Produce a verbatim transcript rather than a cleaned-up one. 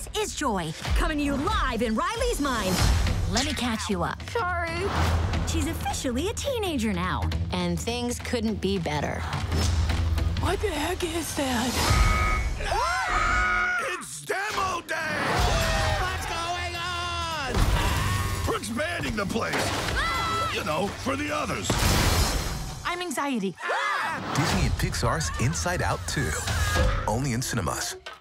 is Joy, coming to you live in Riley's mind. Let me catch you up. Sorry. She's officially a teenager now, and things couldn't be better. What the heck is that? It's demo day! What's going on? We're expanding the place. You know, for the others. I'm anxiety. Disney and Pixar's Inside Out two. Only in cinemas.